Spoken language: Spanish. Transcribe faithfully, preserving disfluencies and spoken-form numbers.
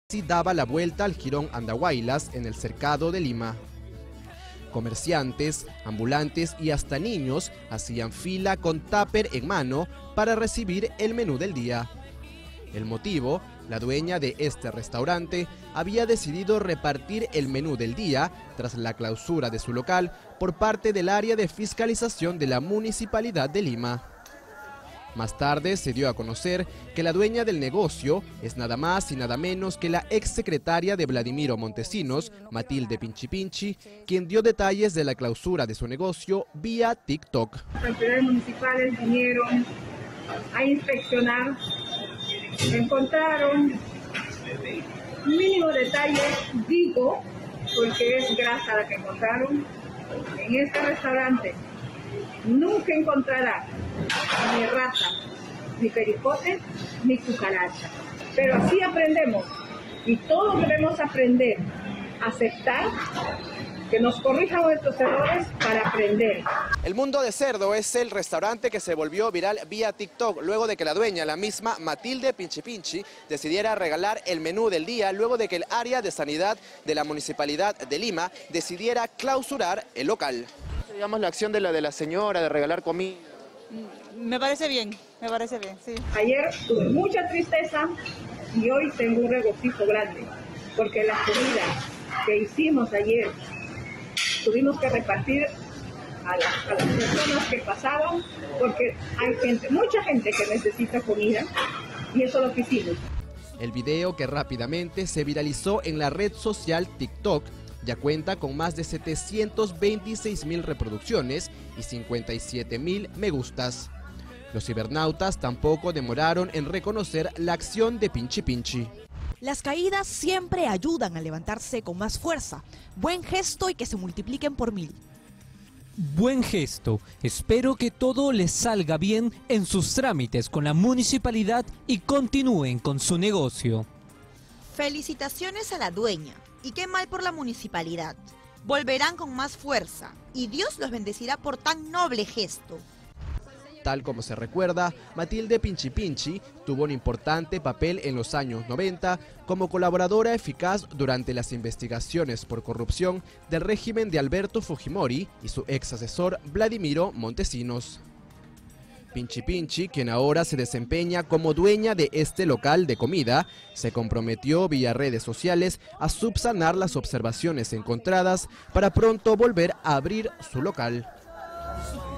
Sí daba la vuelta al jirón Andahuaylas en el cercado de Lima. Comerciantes, ambulantes y hasta niños hacían fila con tupper en mano para recibir el menú del día. El motivo, la dueña de este restaurante había decidido repartir el menú del día tras la clausura de su local por parte del área de fiscalización de la Municipalidad de Lima. Más tarde se dio a conocer que la dueña del negocio es nada más y nada menos que la exsecretaria de Vladimiro Montesinos, Matilde Pinchi Pinchi, quien dio detalles de la clausura de su negocio vía TikTok. Las autoridades municipales vinieron a inspeccionar, encontraron mínimo detalle, digo, porque es grasa la que encontraron en este restaurante. Nunca encontrará ni rata, ni pericote, ni cucaracha. Pero así aprendemos y todos debemos aprender, aceptar que nos corrijan nuestros errores para aprender. El Mundo de Cerdo es el restaurante que se volvió viral vía TikTok luego de que la dueña, la misma Matilde Pinchi Pinchi, decidiera regalar el menú del día luego de que el área de sanidad de la Municipalidad de Lima decidiera clausurar el local. Digamos la acción de la de la señora de regalar comida. Me parece bien, me parece bien, sí. Ayer tuve mucha tristeza y hoy tengo un regocijo grande, porque la comida que hicimos ayer tuvimos que repartir a, la, a las personas que pasaban, porque hay gente, mucha gente que necesita comida y eso es lo que hicimos. El video, que rápidamente se viralizó en la red social TikTok, ya cuenta con más de setecientos veintiséis mil reproducciones y cincuenta y siete mil me gustas. Los cibernautas tampoco demoraron en reconocer la acción de Pinchi Pinchi. Las caídas siempre ayudan a levantarse con más fuerza. Buen gesto y que se multipliquen por mil. Buen gesto. Espero que todo les salga bien en sus trámites con la municipalidad y continúen con su negocio. Felicitaciones a la dueña. Y qué mal por la municipalidad. Volverán con más fuerza y Dios los bendecirá por tan noble gesto. Tal como se recuerda, Matilde Pinchi Pinchi tuvo un importante papel en los años noventa como colaboradora eficaz durante las investigaciones por corrupción del régimen de Alberto Fujimori y su ex asesor Vladimiro Montesinos. Pinchi Pinchi, quien ahora se desempeña como dueña de este local de comida, se comprometió vía redes sociales a subsanar las observaciones encontradas para pronto volver a abrir su local.